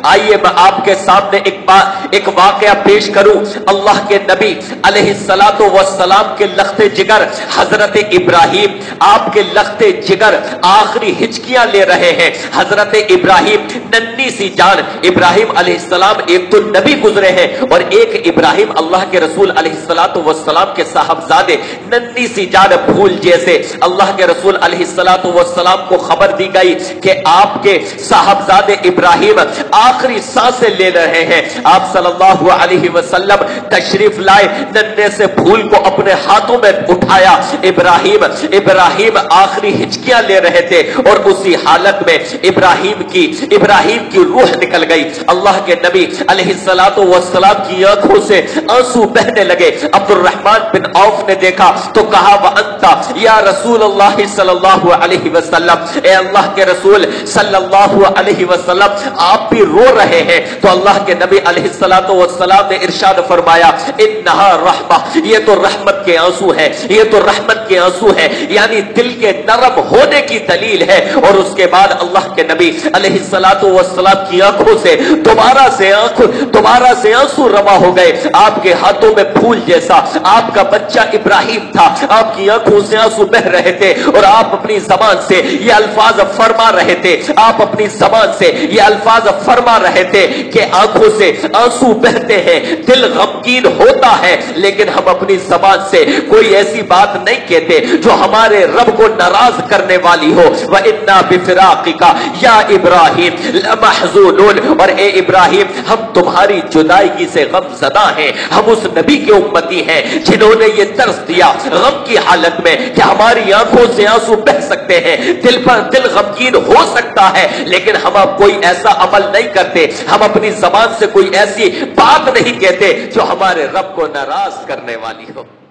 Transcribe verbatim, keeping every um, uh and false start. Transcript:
آئیے میں آپ کے سامنے ایک بات ایک واقعہ پیش کروں۔ اللہ کے نبی علیہ الصلوۃ والسلام کے لخت جگر حضرت ابراہیم، آپ کے لخت جگر آخری ہچکیاں لے رہے ہیں۔ حضرت ابراہیم ننھی سی جان، ابراہیم علیہ السلام ایک تو نبی گزرے ہیں اور ایک ابراہیم اللہ کے رسول علیہ الصلوۃ والسلام کے صاحبزادے، ننھی سی جان پھول جیسے۔ اللہ کے رسول علیہ الصلوۃ والسلام کو خبر دی گئی کہ آپ کے صاحبزادے ابراہیم آخری سانسیں لے رہے ہیں۔ آپ صلی اللہ علیہ وسلم تشریف لائے، ننھے سے پھول کو اپنے ہاتھوں میں اٹھایا۔ ابراہیم ابراہیم آخری ہچکیاں لے رہے تھے اور اسی حالت میں ابراہیم کی ابراہیم کی روح نکل گئی۔ اللہ کے نبی علیہ الصلوۃ والسلام کی آنکھوں سے آنسو بہنے لگے۔ عبد الرحمن بن عوف نے دیکھا تو کہا وانت یا رسول اللہ صلی اللہ علیہ وسلم، اے اللہ کے رسول صلی اللہ علیہ وسلم آپ بھی رو رہے ہیں۔ تو اللہ کے نبی علیہ الصلوۃ والسلام نے ارشاد فرمایا انہا رحمہ، یہ تو رحمت کے آنسو ہے، یہ تو رحمت کے آنسو ہے، یعنی دل کے نرم ہونے کی دلیل ہے۔ اور اس کے بعد اللہ کے نبی علیہ الصلوۃ والسلام کی آنکھوں سے دوبارہ سے آنکھ دوبارہ سے آنسو روا ہو گئے۔ آپ کے ہاتھوں میں پھول جیسا آپ کا بچہ ابراہیم تھا، آپ کی آنکھوں سے آنسو بہ رہے تھے اور آپ اپنی زبان سے یہ الفاظ فرما رہے تھے آپ اپنی زبان سے یہ الفاظ فرما رہے تھے کہ آنکھوں سے آنسو بہتے ہیں، دل غمگین ہوتا ہے، لیکن ہم اپنی زبان سے کوئی ایسی بات نہیں کہتے جو ہمارے رب کو ناراض کرنے والی ہو۔ وَإِنَّا بِفِرَاقِكَ يَا إِبْرَاهِيمُ لَمَحْزُونُونَ، اور اے ابراہیم ہم تمہاری جدائیگی سے غم زدہ ہیں۔ ہم اس نبی کے امتی ہیں جنہوں نے یہ درس دیا غم کی حالت میں کہ ہماری آنکھوں سے آنسو بہ سکتے ہیں، دل پر دل غمگین ہو سکتا ہے، لیکن ہم اب کوئی ایسا عمل نہیں کرتے، ہم اپنی زبان سے کوئی ایسی بات نہیں کہتے جو ہمارے رب کو ناراض کرنے والی ہو۔